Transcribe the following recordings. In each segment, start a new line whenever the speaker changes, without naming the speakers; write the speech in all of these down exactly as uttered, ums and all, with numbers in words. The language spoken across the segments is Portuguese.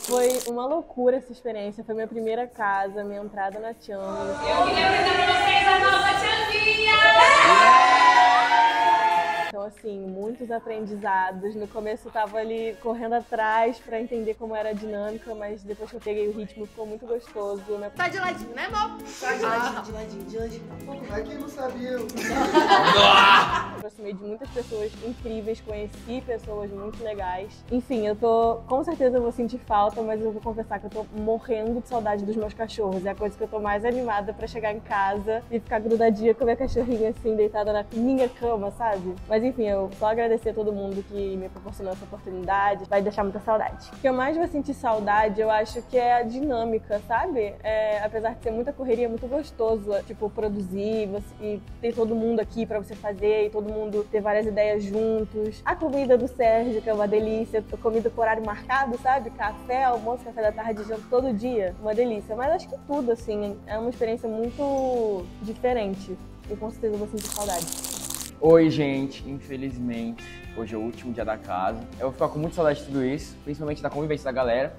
Foi uma loucura essa experiência, foi minha primeira casa, minha entrada na Chango.
Eu queria apresentar pra vocês a nossa Changuinha!
Então, assim, muitos aprendizados. No começo eu tava ali correndo atrás pra entender como era a dinâmica, mas depois que eu peguei o ritmo ficou muito gostoso. Né?
Tá de ladinho, né, amor?
Tá de ladinho, de ladinho, de ladinho. Como é que não sabia?
Aproximei de muitas pessoas incríveis, conheci pessoas muito legais. Enfim, eu tô, com certeza eu vou sentir falta, mas eu vou confessar que eu tô morrendo de saudade dos meus cachorros. É a coisa que eu tô mais animada pra chegar em casa e ficar grudadinha com a minha cachorrinha assim, deitada na minha cama, sabe? Mas enfim, eu só agradecer a todo mundo que me proporcionou essa oportunidade, vai deixar muita saudade. O que eu mais vou sentir saudade, eu acho que é a dinâmica, sabe? É, apesar de ser muita correria, é muito gostoso, tipo, produzir você, e ter todo mundo aqui pra você fazer, e todo mundo ter várias ideias juntos. A comida do Sérgio, que é uma delícia, comida com horário marcado, sabe? Café, almoço, café da tarde, janto todo dia, uma delícia. Mas acho que tudo, assim, é uma experiência muito diferente e com certeza eu vou sentir saudade.
Oi, gente, infelizmente, hoje é o último dia da casa. Eu vou ficar com muita saudade de tudo isso, principalmente da convivência da galera.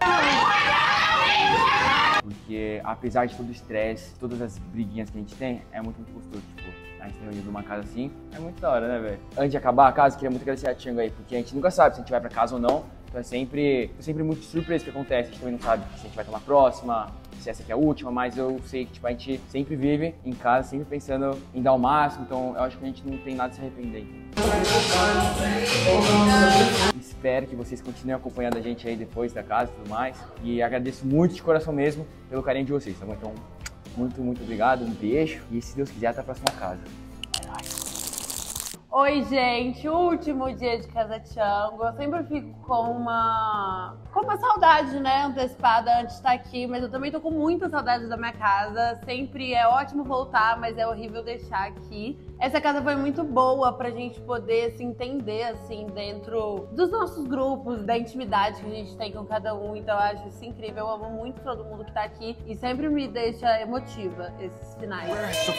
Porque, apesar de todo o estresse, todas as briguinhas que a gente tem, é muito, muito gostoso, tipo, a gente reunido numa casa assim, é muito da hora, né, velho? Antes de acabar a casa, eu queria muito agradecer a Chango aí, porque a gente nunca sabe se a gente vai pra casa ou não, então é sempre, é sempre muito surpresa o que acontece, a gente também não sabe se a gente vai estar na próxima, se essa aqui é a última, mas eu sei que tipo, a gente sempre vive em casa, sempre pensando em dar o máximo, então eu acho que a gente não tem nada a se arrepender. Espero que vocês continuem acompanhando a gente aí depois da casa e tudo mais. E agradeço muito de coração mesmo pelo carinho de vocês, tá bom? Então, muito, muito obrigado, um beijo e se Deus quiser, até a próxima casa. É nóis.
Oi, gente, último dia de Casa Chango. Eu sempre fico com uma, com uma saudade, né, antecipada antes de estar aqui, mas eu também tô com muita saudade da minha casa. Sempre é ótimo voltar, mas é horrível deixar aqui. Essa casa foi muito boa pra gente poder se entender, assim, dentro dos nossos grupos, da intimidade que a gente tem com cada um. Então eu acho isso incrível, eu amo muito todo mundo que tá aqui e sempre me deixa emotiva esses finais.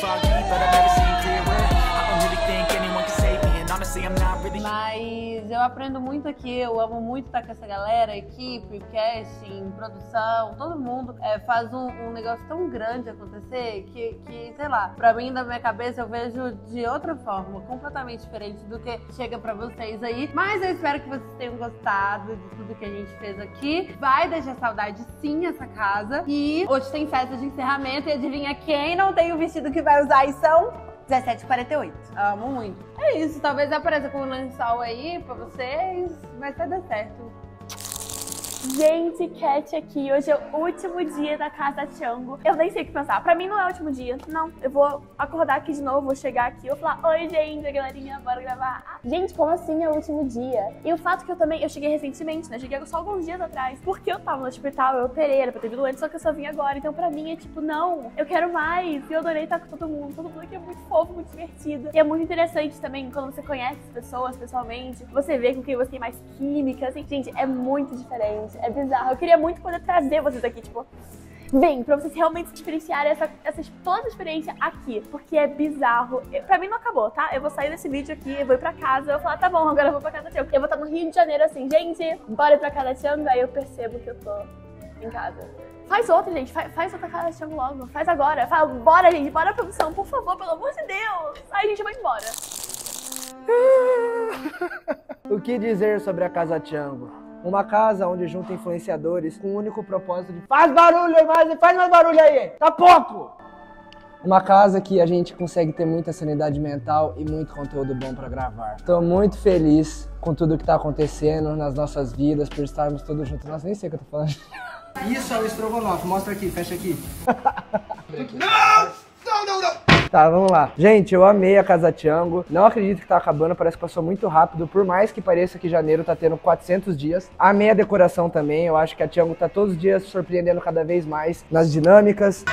Mas eu aprendo muito aqui, eu amo muito estar com essa galera, equipe, casting, produção, todo mundo é, faz um, um negócio tão grande acontecer que, que, sei lá, pra mim, na minha cabeça, eu vejo de outra forma, completamente diferente do que chega pra vocês aí. Mas eu espero que vocês tenham gostado de tudo que a gente fez aqui. Vai deixar saudade sim essa casa. E hoje tem festa de encerramento e adivinha quem não tem o vestido que vai usar e são dezessete e quarenta e oito. Amo muito. É isso, talvez apareça com um lençol aí pra vocês, mas vai dar certo.
Gente, Cat aqui. Hoje é o último dia da Casa Chango. Eu nem sei o que pensar. Pra mim não é o último dia. Não, eu vou acordar aqui de novo, vou chegar aqui e vou falar: oi, gente, galerinha, bora gravar. Gente, como assim é o último dia? E o fato que eu também, eu cheguei recentemente, né? Cheguei só alguns dias atrás. Porque eu tava no hospital, eu operei, era pra ter vindo antes, só que eu só vim agora. Então pra mim é tipo, não, eu quero mais. E eu adorei estar com todo mundo. Todo mundo aqui é muito fofo, muito divertido. E é muito interessante também, quando você conhece as pessoas pessoalmente, você vê com quem você tem mais química, assim. Gente, é muito diferente. É bizarro. Eu queria muito poder trazer vocês aqui, tipo, vem, pra vocês realmente se diferenciarem essa, essa, toda essa experiência aqui, porque é bizarro. Eu, pra mim não acabou, tá? Eu vou sair desse vídeo aqui, eu vou ir pra casa, eu vou falar, tá bom, agora eu vou pra Casa Chango. Eu vou estar no Rio de Janeiro assim, gente, bora ir pra Casa Chango, aí eu percebo que eu tô em casa. Faz outra, gente, faz, faz outra Casa Chango logo, faz agora. Fala, bora, gente, bora produção, por favor, pelo amor de Deus. Aí a gente vai embora.
O que dizer sobre a Casa Chango? Uma casa onde junta influenciadores com o único propósito de faz barulho aí, mais, faz mais barulho aí, tá pouco! Uma casa que a gente consegue ter muita sanidade mental e muito conteúdo bom pra gravar. Tô muito feliz com tudo que tá acontecendo nas nossas vidas, por estarmos todos juntos. Nossa, nem sei o que eu tô falando. Isso é o estrogonofe, mostra aqui, fecha aqui. Não! Não, não, não! Tá, vamos lá. Gente, eu amei a Casa Chango. Não acredito que tá acabando, parece que passou muito rápido. Por mais que pareça que janeiro tá tendo quatrocentos dias. Amei a decoração também. Eu acho que a Chango tá todos os dias surpreendendo cada vez mais nas dinâmicas.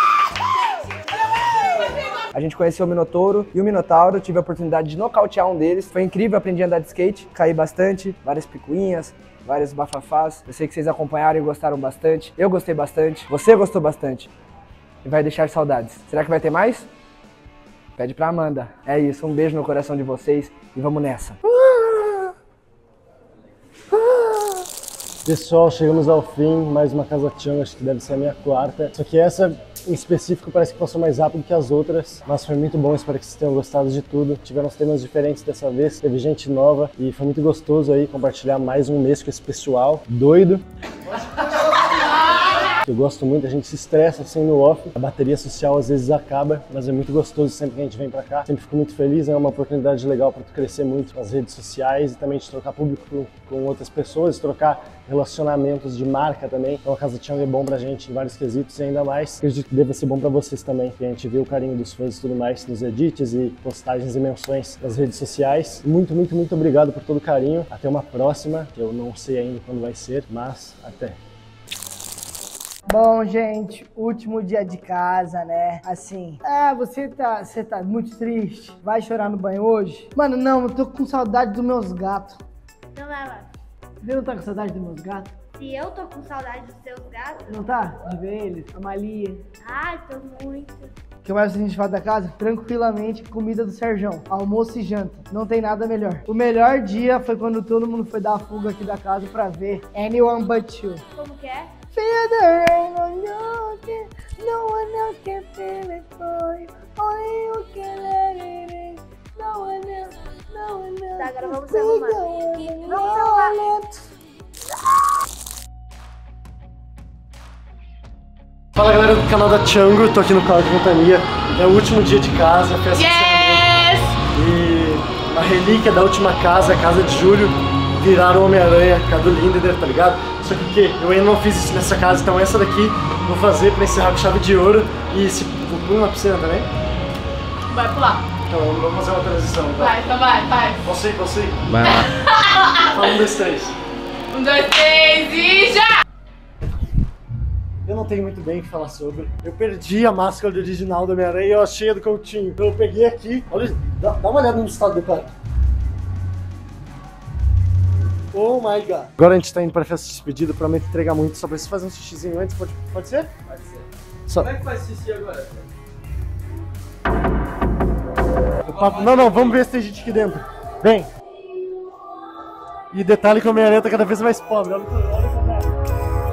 A gente conheceu o Minotouro e o Minotauro. Tive a oportunidade de nocautear um deles. Foi incrível, aprendi a andar de skate. Caí bastante, várias picuinhas, vários bafafás. Eu sei que vocês acompanharam e gostaram bastante. Eu gostei bastante. Você gostou bastante. E vai deixar saudades. Será que vai ter mais? Pede pra Amanda. É isso, um beijo no coração de vocês e vamos nessa.
Pessoal, chegamos ao fim, mais uma Casa Tchango, acho que deve ser a minha quarta. Só que essa em específico parece que passou mais rápido que as outras, mas foi muito bom, espero que vocês tenham gostado de tudo. Tiveram uns temas diferentes dessa vez, teve gente nova e foi muito gostoso aí compartilhar mais um mês com esse pessoal doido. Eu gosto muito, a gente se estressa assim no off, a bateria social às vezes acaba, mas é muito gostoso sempre que a gente vem pra cá. Sempre fico muito feliz, é uma oportunidade legal para tu crescer muito nas redes sociais e também de trocar público com, com outras pessoas, trocar relacionamentos de marca também. Então a Casa Tchango é bom pra gente em vários quesitos e ainda mais acredito que deva ser bom pra vocês também, que a gente vê o carinho dos fãs e tudo mais nos edits e postagens e menções nas redes sociais. Muito, muito, muito obrigado por todo o carinho. Até uma próxima, que eu não sei ainda quando vai ser, mas até.
Bom, gente, último dia de casa, né? Assim, ah, você tá, você tá muito triste? Vai chorar no banho hoje? Mano, não, eu tô com saudade dos meus gatos.
Então vai lá.
Você não tá com saudade dos meus gatos?
Se eu tô com saudade dos seus gatos...
Não tá? De ver eles? A Malia.
Ai, tô muito.
O que mais a gente faz da casa? Tranquilamente, comida do Serjão. Almoço e janta. Não tem nada melhor. O melhor dia foi quando todo mundo foi dar a fuga aqui da casa pra ver Anyone But You.
Como que é?
Feel the rain on your skin. No one else can feel it for you. Only you can let it in. No one else, no one else.
Tá, agora vamos se arrumar. Vamos se arrumar.
Fala galera do canal da Tchango, tô aqui no Carro de Ventania. É o último dia de casa, festa de encerramento. E a relíquia da última casa, a casa de Júlio, viraram Homem-Aranha, por causa do Lindenberg, tá ligado? Só que o quê? Eu ainda não fiz isso nessa casa, então essa daqui vou fazer pra encerrar com chave de ouro. E se vou pular na piscina também?
Vai pular.
Então vamos fazer uma transição. Então.
Vai, então vai, vai.
Posso ir, posso ir? Vai lá. Fala um, dois, três.
Um, dois, três e já!
Eu não tenho muito bem o que falar sobre. Eu perdi a máscara original da Homem-Aranha e eu achei a do Coutinho. Então eu peguei aqui. Olha, dá, dá uma olhada no estado do quarto. Oh my god. Agora a gente tá indo pra festa de despedida, prometo entregar muito. Só preciso fazer um xixizinho antes, pode, pode ser?
Pode ser.
Só...
Como é que faz xixi agora?
O papo... Não, não, vamos ver se tem gente aqui dentro. Vem. E detalhe que o Homem-Aranha tá cada vez mais pobre. Olha, olha o Homem-Aranha.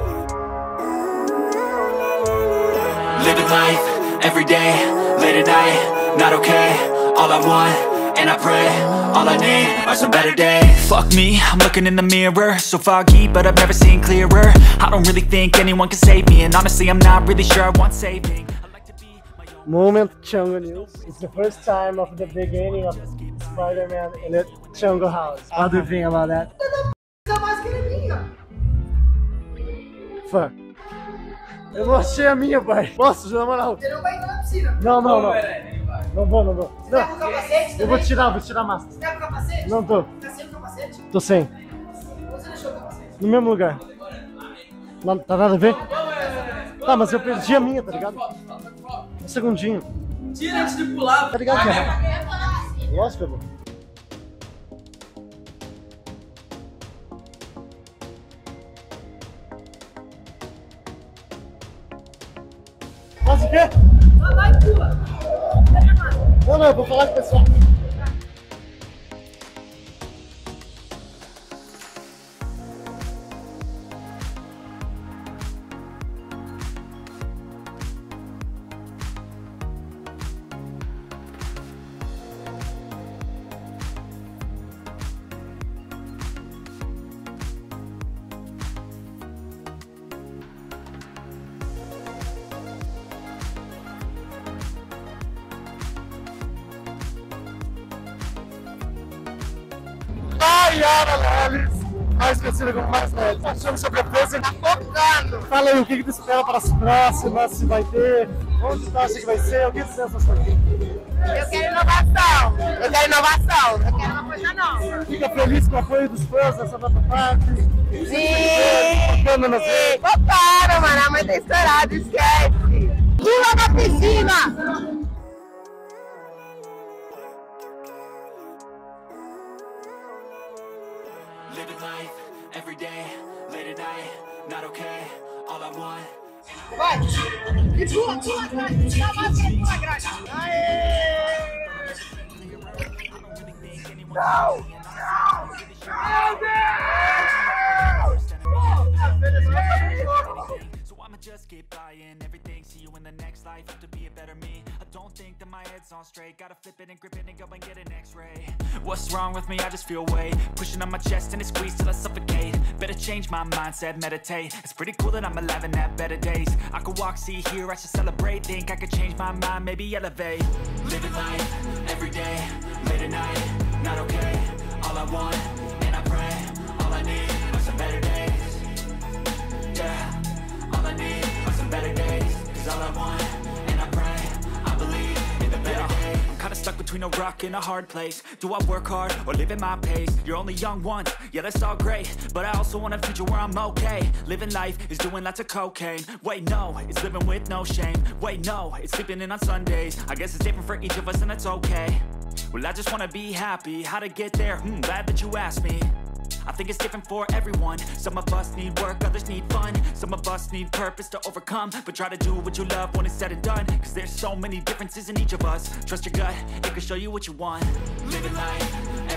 Living life, every day, late at night, not okay. All I want, and I pray, all I need are some better days. Fuck me, I'm looking in the mirror, so foggy, but I've never seen clearer. I don't really think anyone can save me, and honestly I'm not really sure I want saving. I like to be my own...
Moment Tchango news. It's the first time of the beginning of Spider-Man in a Tchango house. How do you think about that?
Essa máscara é minha.
Fuck. Eu não achei a minha, pai. Posso, na moral?
Você não vai entrar na piscina.
Não, não, não. Não vou, não vou.
Você tá com capacete?
Eu vou tirar, vou tirar a máscara.
Você tá com capacete?
Não tô.
Tá sem o capacete?
Tô sem.
Você deixou o capacete?
No mesmo lugar. Não, tá nada a ver? Tá, mas eu perdi a minha, tá ligado? Um segundinho.
Tira antes de pular.
Tá ligado que é? Lógico que eu vou. Faz o quê?
Vai, pula.
Não, não, eu vou falar com o pessoal. Yara Lelis, mais conhecida como Mais Lelis, achando sobre a coisa. Tá focando! Fala aí, o que, que tu espera para as próximas, se vai ter, onde tu acha que vai ser, o que tu pensa aqui?
Eu quero inovação, eu quero inovação, eu quero uma coisa nova.
Fica feliz com o apoio dos fãs nessa nova parte?
Sim! Focando nas redes? Focaram, mano, a mãe tá estourada, esquece! Pula na piscina!
Living life, every day, late at night, not okay. All I want.
Vai! E pula, pula, grade! Dá mais pra pula, grade! Aê! Não! Não! Meu Deus!
life to be a better me. I don't think that my head's on straight. Gotta flip it and grip it and go and get an x-ray. What's wrong with me? I just feel weight pushing on my chest and it squeezes till I suffocate. Better change my mindset, meditate. It's pretty cool that I'm alive and have better days. I could walk, see, hear, I should celebrate. Think I could change my mind, maybe elevate. Living life, every day, late at night, not okay. All I want, and I pray, all I need are some better days. Yeah, all I need are some better days. Cause all I want, and I pray, I believe in the better days. I'm kinda stuck between a rock and a hard place. Do I work hard or live at my pace? You're only young once, yeah that's all great, but I also want a future where I'm okay. Living life is doing lots of cocaine. Wait no, it's living with no shame. Wait no, it's sleeping in on Sundays. I guess it's different for each of us and that's okay. Well I just wanna be happy, how to get there? Hmm, glad that you asked me. I think it's different for everyone. Some of us need work, others need fun. Some of us need purpose to overcome. But try to do what you love when it's said and done. Cause there's so many differences in each of us. Trust your gut, it can show you what you want. Living life,